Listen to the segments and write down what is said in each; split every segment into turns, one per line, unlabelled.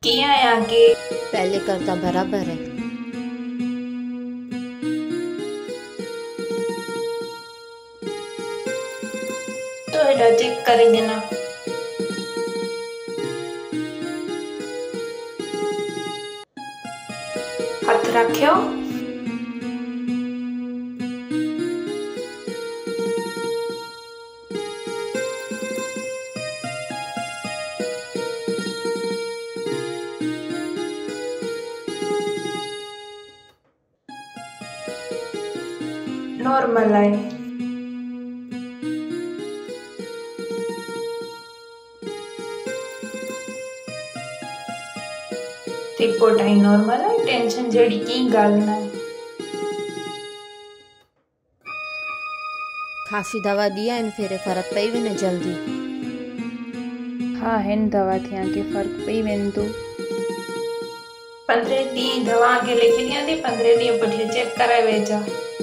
किया है आगे
पहले करता बराबर है।
तो एडा चेक करेंगे ना। हाथ रखियो। नॉर्मल है। रिपोर्ट आई नॉर्मल है, टेंशन जड़ी की गाल ना है।
खासी दवा दिया इन फिर फर्क पई भी न जल्दी।
हाँ हेन दवा थी आगे फर्क पई वेन तो
15 दी दवा आगे लिखी दिया थी, 15 दी बढ़िया चेक कराए भेजा।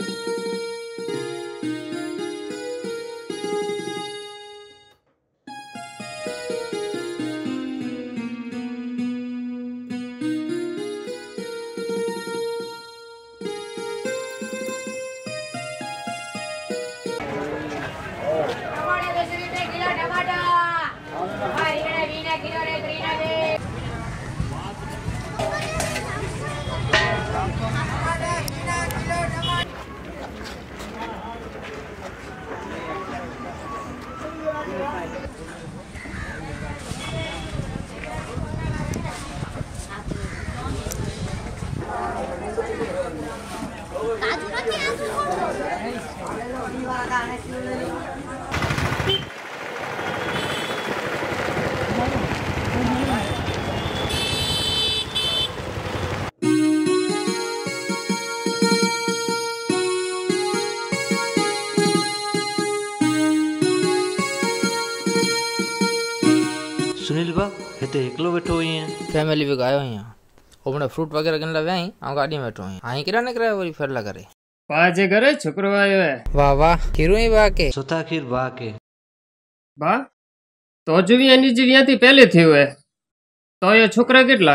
सुनील बा हिते एकलो बैठो हुई है।
फैमिली भी आयो यहाँ हमने फ्रूट वगैरह गन लवे आई आ गाड़ी में बैठो हैं आई किरा ने करे वरी फेरला करे
पाजे करे छोकरो आयो है।
वाह वाह खीरू ही बा के
सुता खीर बा के
बा तो जवी एनी जीविया थी पहले थयो है तो ये छोकरा કેટલા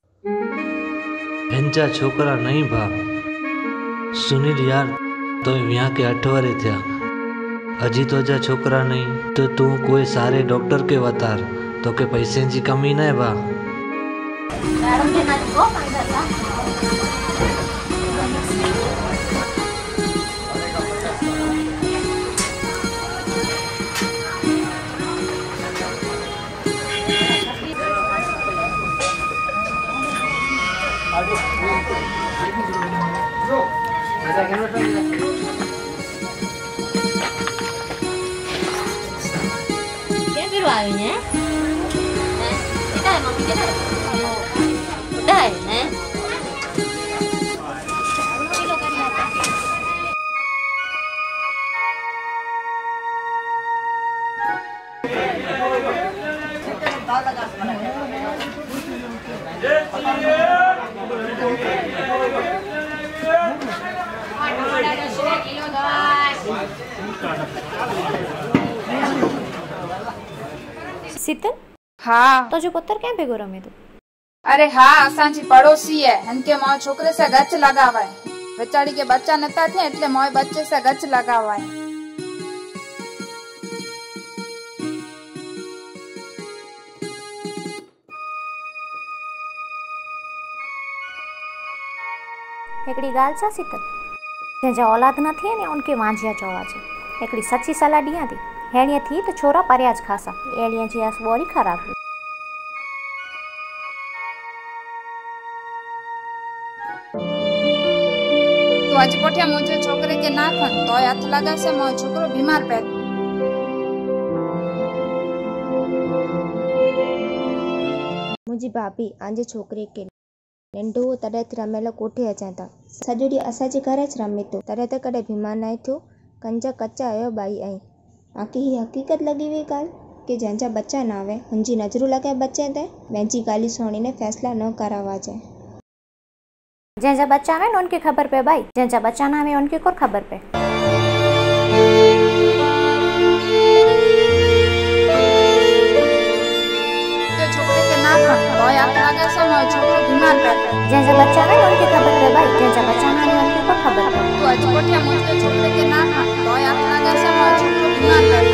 हिंजा छोकरा नहीं बा सुनील यार तो यहाँ के 8 वारे थे अजी तो जा छोकरा नहीं तो तू कोई सारे डॉक्टर के वतार तो के पैसे की कमी न है बा।
क्या करवा रही हैं? Kita emang kita udah ya? शीतल
हाँ
तो जो पुत्र क्या भेगो रमे तू?
अरे हाँ असांजी पड़ोसी है इनके मोए छोकरे से गच लगावा है बेचारी के बच्चा नता थे એટલે मोए बच्चे से गच लगावा है।
एकड़ी गाल सा शीतल जंहिंजा औलाद न थिए ने उनके वांझिया चवा छे एकड़ी सच्ची सलाह दियां थी हेणिया थी तो छोरा परियाज खासा एड़िया जी आस बोरी खराब हुई।
तो आज पोठिया मुझे छोकरे के ना खन तो हाथ लगा से मोए छोकरो बीमार पड़
मुझी भाभी आंजे छोकरे के नंढो तॾहिं रमेल कोठे अचां था सॼो ॾींहुं असांजे घर च रमे थो तॾहिं त कॾहिं बीमार न थियो कंज कचा आयो बाई आई बाक़ी ही हक़ीक़त लॻी वई ॻाल्हि कि जंहिंजा बच्चा न आवे हुनजी नज़रूं लॻाए बचे ते ॿियनि जी ॻाल्हियूं सुणीने फ़ैसिला न करावा जाए।
जंहिंजा बच्चा आवे उनके खबर पे भाई जंहिंजा बच्चा ना आवे उनके कोर खबर पे।
छोकरे के ना खन तो लगे से मोय छोकरो बीमार पड़े।
जैसे बच्चा नहीं उनकी खबर है भाई, जैसे बच्चा नहीं उनकी को खबर है।
तू अज कोठे मुझके छोकरे के ना खा, मोय आप लगे से मोय छोकरो बीमार पड़े।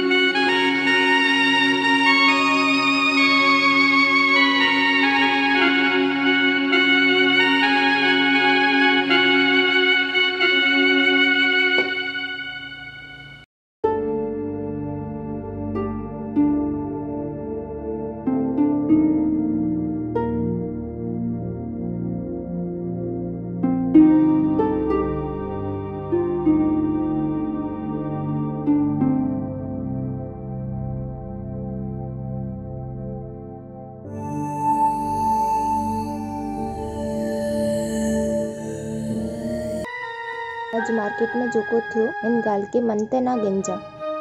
अज मार्केट में जेको थियो इन ॻाल्हि के मन ते ना गिंजा।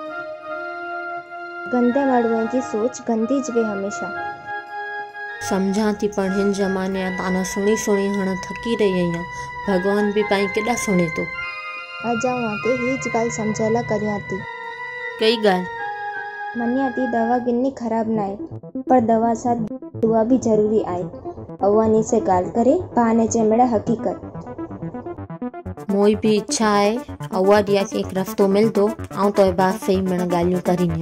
गंदे माण्हुनि जी सोच गंदी ज वे हमेशा।
समझा थी पर हिन ज़माने जा ताना सुणी सुणी हाणे थकी रही आहियां। भगवान भी पाई केॾा सुणे थो।
अज आके हीच ॻाल्हि सम्झण लाइ करियां थी।
कई ॻाल्हि?
मञिया थी दवा गिनी ख़राब ना है, पर दवा साथ दुआ भी जरूरी आहे। अवानी से ॻाल्हि करे बहाने जे मेड़ा हकीकत।
मोई भी इच्छा है अवा दिया के एक रस्तो मिलतो आऊं तो बात सही मन गालियों करीनी।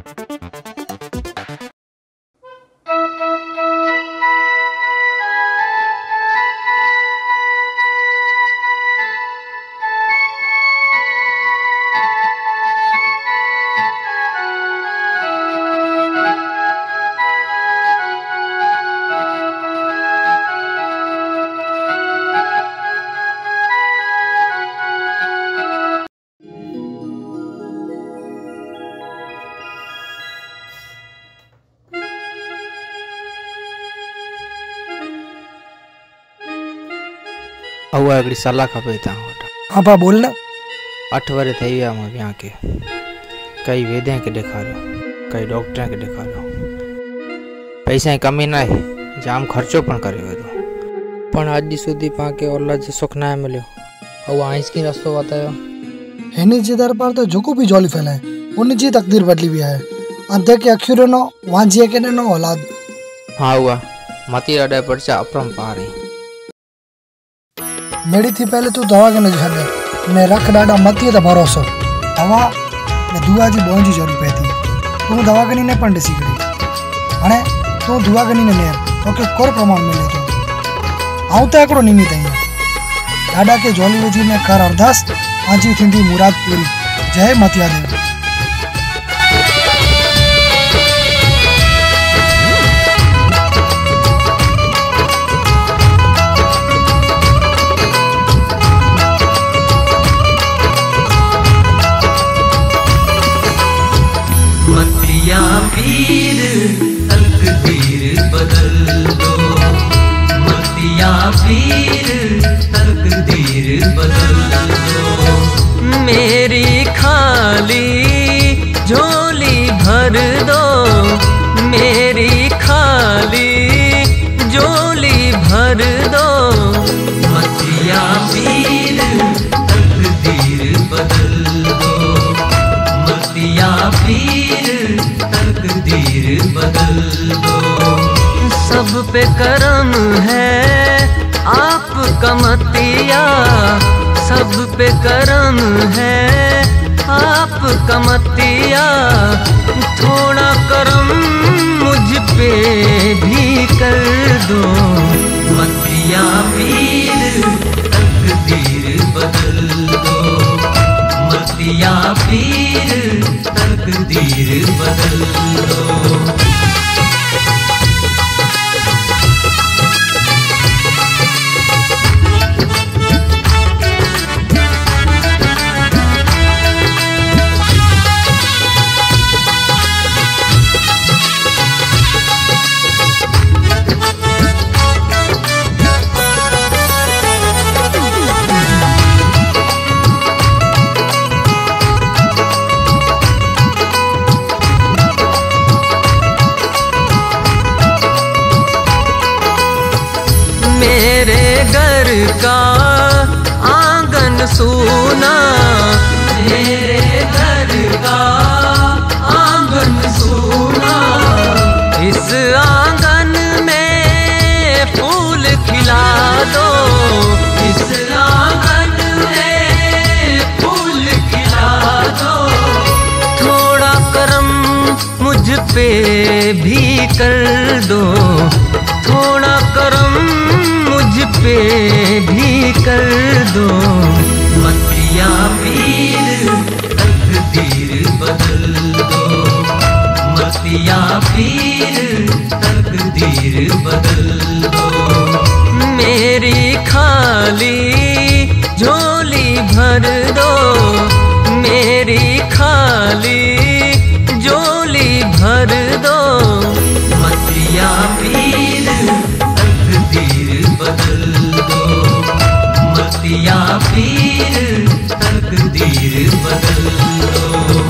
अवा हिकिड़ी सलाह खपे तव्हां वटि।
हाँ पा बोल न।
8 वर थी विया मूं विया खे। कई वैद्य खे ॾेखारियो, कई डॉक्टर खे ॾेखारियो। पैसा जी कमी न आहे, जाम ख़र्चो पण करे वेठो, पण अॼु સુધી पाण औलाद जो सुख न मिलियो। अवा आइंस की रस्तो बतायो।
हिन जे दरबार तो जेको भी जॉली फैलाए उन जी तकदीर बदली भी है। अंधे के अखियूं ॾिनो, वांझे के ॾिनो औलाद।
हाँ उहा मती ॾाढा पर्चा अपरंपार आहिनि।
मेरी थी पहले तू दवा के न छॾ ने रख ॾाढा मतीअ ते भरोसो। दवा ने दुआ जी बोझ जी जरूर पए थी। तू दवा कनी ने पण ॾिसी करे हाणे तू दुआ कनी ने नेर तोखे कोर प्रमाण मिले थो। आऊं त हिकिड़ो निमित आहियां। ॾाढा के जॉली विझी में कर अरदास, आजी थींदी मुराद पूरी। जय मतिया देवी।
मतिया पीर तकदीर बदल दो, मतिया पीर तकदीर बदल दो। मेरी खाली झोली भर दो, मेरी खाली झोली भर दो। मतिया पीर तकदीर बदल दो, मतिया पीर तकदीर बदल दो। सब पे करम है आपका मतिया, सब पे करम है आपका मतिया। थोड़ा करम मुझ पे भी कर दो। मतिया पीर तकदीर बदल दो, मतिया पीर तकदीर बदल दो। पे भी कर दो, थोड़ा करम मुझ पे भी कर दो। मतिया पीर तकदीर बदल दो, मतिया पीर तकदीर बदल दो। मेरी खाली झोली भर दो, मेरी खाली झोली भर दो। मतिया पीर तकदीर बदल दो, मतिया पीर तकदीर बदल दो।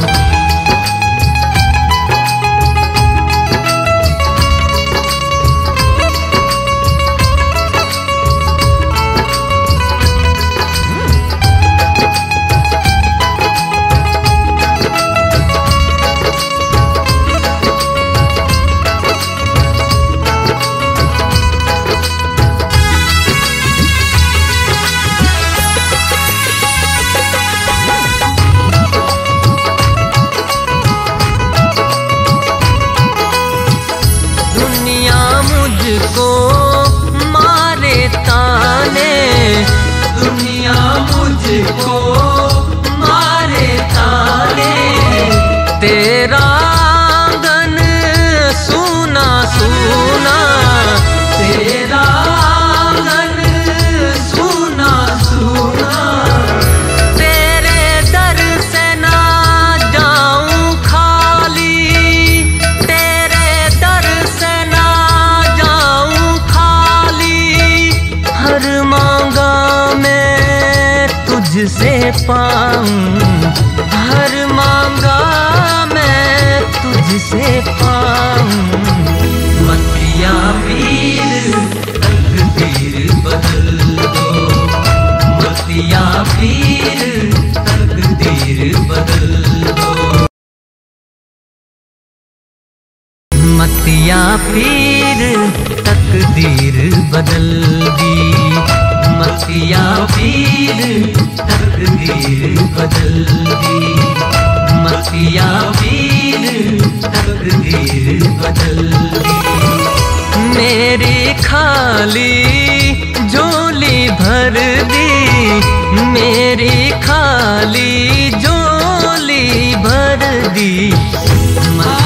मुझको मारे ताने, दुनिया मुझको मारे ताने। तेरा आंगन सूना सूना, तेरा आंगन सूना सूना। तेरे दर से ना जाऊं खाली, तेरे दर से ना हर मांगा मैं तुझसे पाऊं, हर मांगा मैं तुझसे पाऊं। मतिया पीर तकदीर बदल दो, मतिया पीर तकदीर बदल दो। मतिया पीर तकदीर बदल दी, मतिया पीर तकदीर बदल दी, मतिया पीर तकदीर बदल दी। मेरी खाली झोली भर दी, मेरी खाली झोली भर दी।